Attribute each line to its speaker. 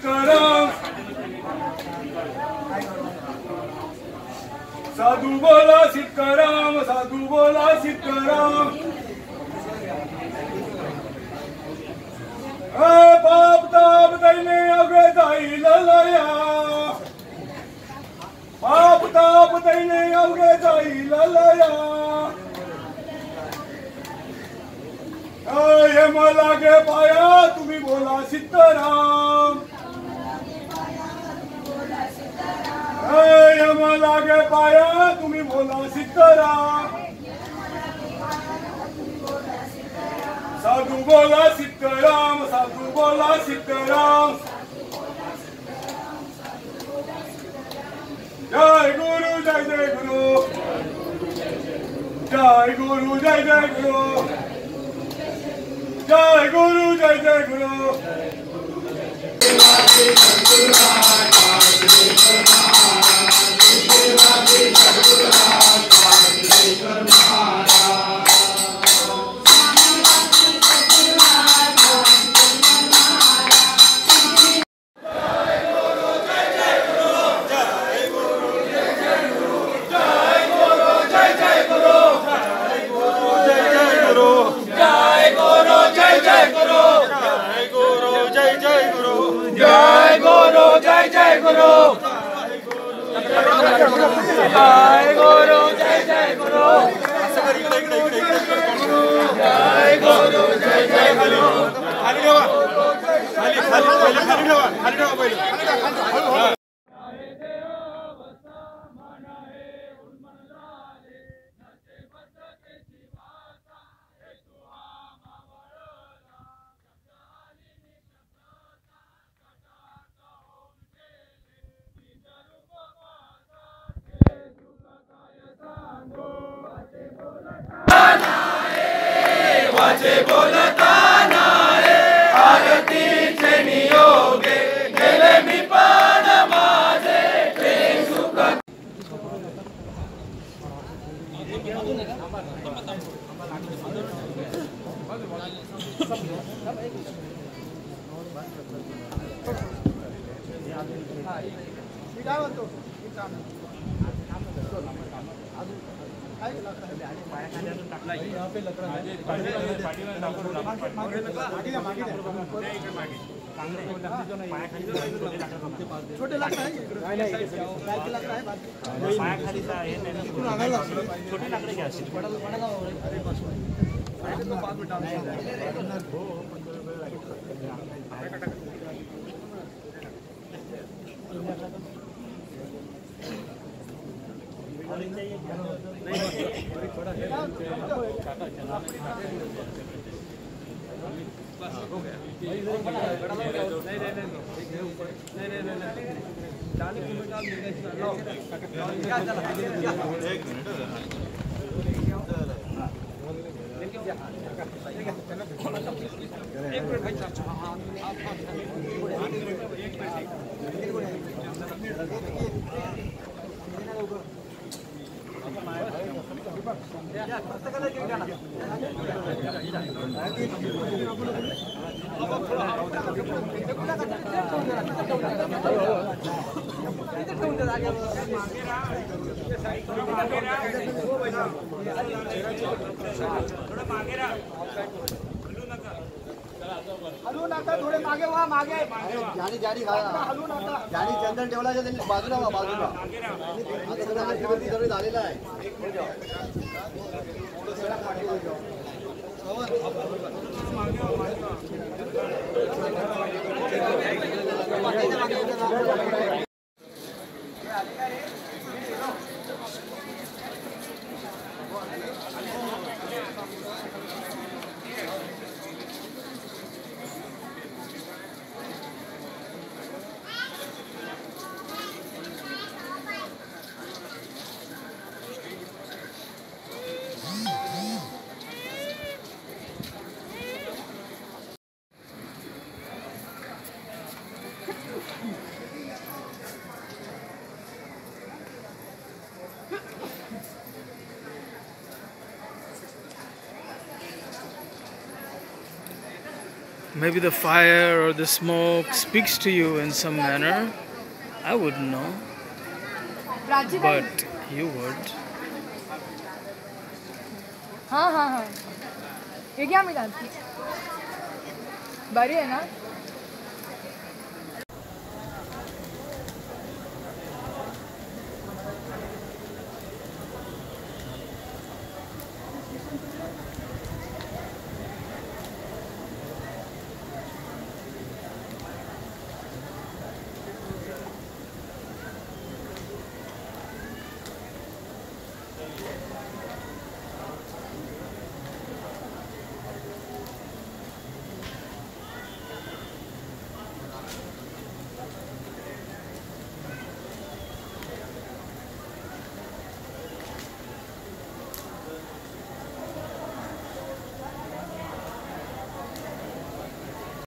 Speaker 1: सीताराम साधू बोला सीताराम साधू बोला सीताराम बाप ताप दैने अवघे जाईल लया बाप ताप दैने अवघे जाईल लया यम लागे पाया तुम्ही बोला सीताराम यम लागे पाया तुम्ही बोला सीताराम साधू बोला सीताराम साधू बोला सीताराम जय गुरु जय जय गुरु जय गुरु जय जय गुरु जय गुरु जय जय गुरु वाचे बोलताना आरतीचे नियोगे गेले मी पण माझे प्रेम सुख छोटे लाकडं आहे छोटे लाकडं घ्या हलू नका थोडे मागे व्हा मागे जाडी जाडी जाडी चंदन ठेवला बाजूला व्हा बाजूला आता सगळं आरतीवरती सगळं झालेलं आहे
Speaker 2: Maybe the fire or the smoke speaks to you in some manner. I wouldn't know, but you would.
Speaker 3: हाँ हाँ हाँ, ये क्या मिला? बड़ी है ना?